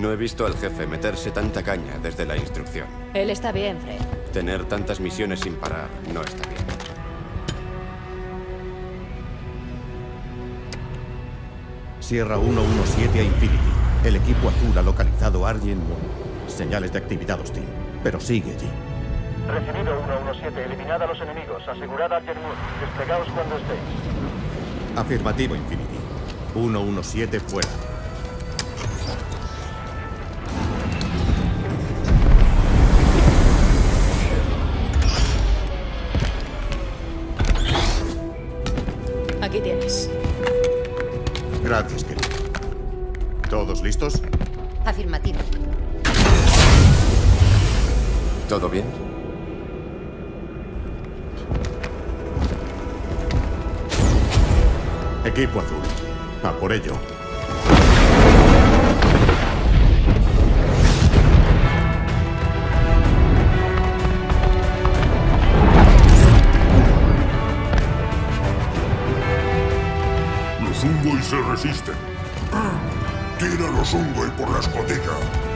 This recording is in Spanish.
No he visto al jefe meterse tanta caña desde la instrucción. Él está bien, Fred. Tener tantas misiones sin parar no está bien. Sierra 117 a Infinity. El equipo azul ha localizado a Argent Moon. Señales de actividad hostil, pero sigue allí. Recibido 117. Eliminad a los enemigos. Asegurad a Argent Moon. Desplegaos cuando estéis. Afirmativo, Infinity. 117 fuera. Aquí tienes. Gracias, querido. ¿Todos listos? Afirmativo. ¿Todo bien? Equipo azul. A por ello. Los Ungoi se resisten. Tira los Ungoi por la escotilla.